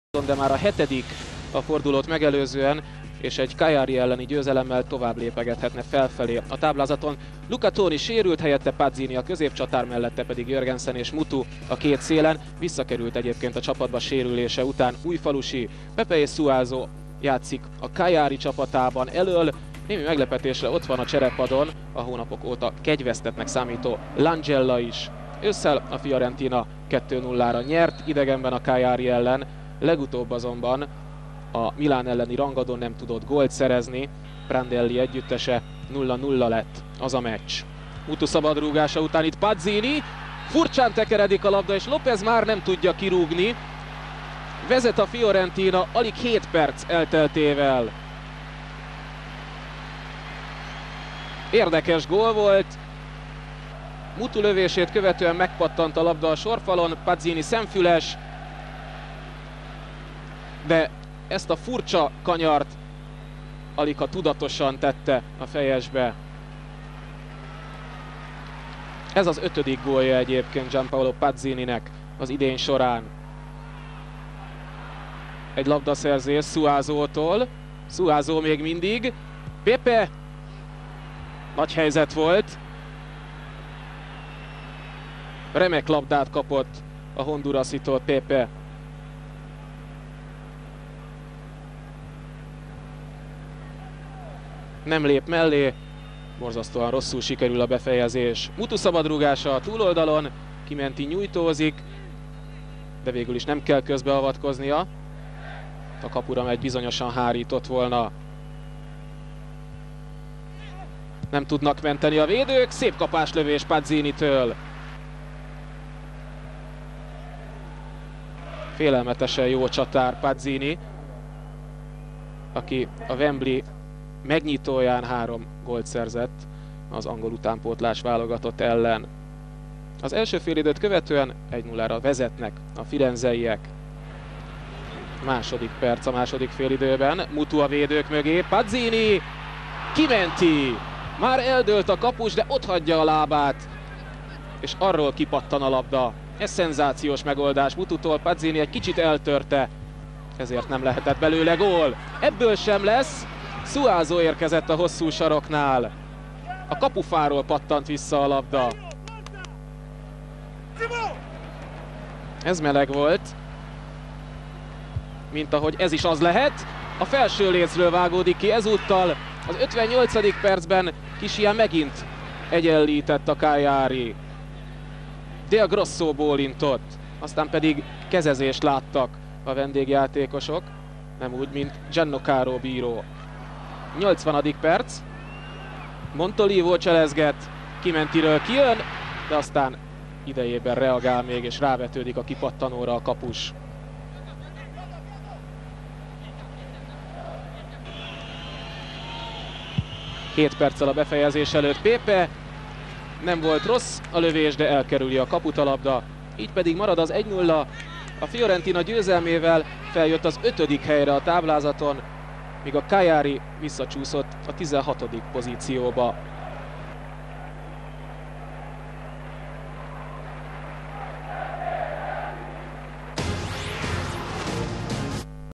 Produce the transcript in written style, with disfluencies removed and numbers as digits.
de már a 7. a fordulót megelőzően, és egy Cagliari elleni győzelemmel tovább lépegethetne felfelé a táblázaton. Luca Toni sérült, helyette Pazzini a középcsatár, mellette pedig Jörgensen és Mutu a két szélen. Visszakerült egyébként a csapatba sérülése után Újfalusi. Pepe és Suazo játszik a Cagliari csapatában elől. Némi meglepetésre ott van a cserepadon a hónapok óta kegyvesztettnek számító Langella is. Ősszel a Fiorentina 2-0-ra nyert idegenben a Cagliari ellen, legutóbb azonban a Milán elleni rangadón nem tudott gólt szerezni, Prandelli együttese 0-0 lett az a meccs. Mutu szabadrúgása után itt Pazzini, furcsán tekeredik a labda és López már nem tudja kirúgni. Vezet a Fiorentina alig 7 perc elteltével. Érdekes gól volt. Mutu lövését követően megpattant a labda a sorfalon, Pazzini szemfüles, de ezt a furcsa kanyart aligha tudatosan tette a fejesbe. Ez az 5. gólja egyébként Gianpaolo Pazzininek az idén során. Egy labdaszerzés Suazótól. Suazo még mindig. Pepe. Nagy helyzet volt. Remek labdát kapott a hondurasitól Pepe. Nem lép mellé, borzasztóan rosszul sikerül a befejezés. Mutu szabadrúgása a túloldalon, Kimenti nyújtózik, de végül is nem kell közbeavatkoznia. A kapura megy, bizonyosan hárított volna. Nem tudnak menteni a védők, szép kapáslövés Pazzinitől. Félelmetesen jó csatár Pazzini, aki a Wembley megnyitóján 3 gólt szerzett az angol utánpótlás válogatott ellen. Az első félidőt követően 1-0-ra vezetnek a firenzeiek. Második perc a második félidőben, Mutu a védők mögé, Pazzini, Kimenti! Már eldőlt a kapus, de ott hagyja a lábát, és arról kipattan a labda. Ez szenzációs megoldás Mututól, Pazzini egy kicsit eltörte, ezért nem lehetett belőle gól. Ebből sem lesz. Suazo érkezett a hosszú saroknál. A kapufáról pattant vissza a labda. Ez meleg volt, mint ahogy ez is az lehet. A felső lécről vágódik ki ezúttal. Az 58. percben Kisian megint egyenlített a Cagliari. Del Grosso bólintott, aztán pedig kezezést láttak a vendégjátékosok, nem úgy, mint Giannocaro bíró. 80. perc, Montolivo cselezget, Kimentiről kijön, de aztán idejében reagál még, és rávetődik a kipattanóra a kapus. Két perccel a befejezés előtt Pepe, nem volt rossz a lövés, de elkerüli a kaput a labda, így pedig marad az 1-0. A Fiorentina győzelmével feljött az 5. helyre a táblázaton, míg a Cagliari visszacsúszott a 16. pozícióba.